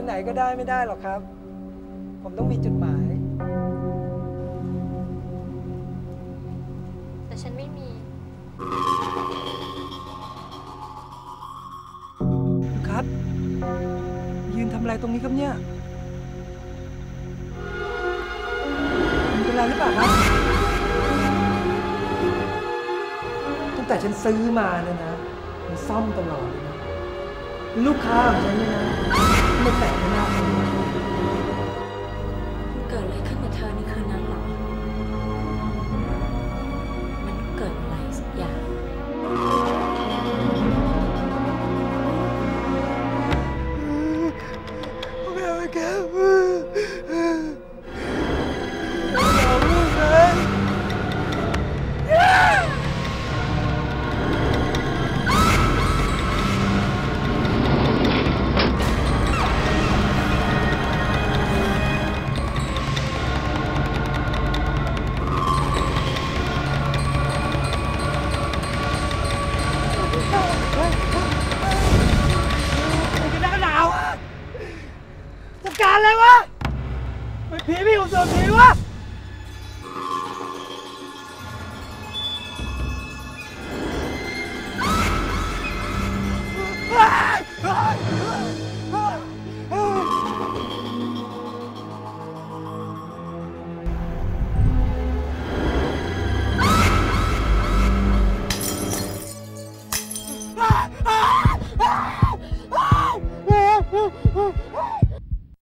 ไหนก็ได้ไม่ได้หรอกครับผมต้องมีจุดหมายแต่ฉันไม่มีครับยืนทำอะไรตรงนี้ครับเนี่ยเป็นไรหรือเปล่าครับตั้งแต่ฉันซื้อมาเนี่ยนะมันซ่อมตลอดเลยนะลูกค้าของฉันเนี่ยนะไม่แตะหน้าผมมันเกิดอะไรขึ้นกับเธอในคืนนั้นหรอมันเกิดอะไรสักอย่างไม่เอาแก้การอะไรวะไม่ผีพี่ผมโดนผีวะ